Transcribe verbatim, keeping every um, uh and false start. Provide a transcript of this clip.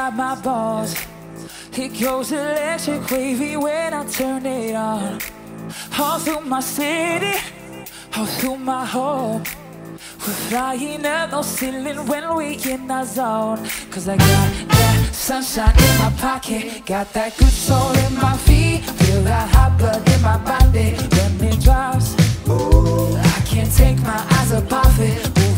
inside my bones. It goes electric wavy when I turn it on. All through my city, all through my home. We're flying up no ceiling when we in our zone. Cause I got that sunshine in my pocket, got that good soul in my feet. Feel that hot blood in my body when it drops. Ooh, I can't take my eyes off it. Ooh,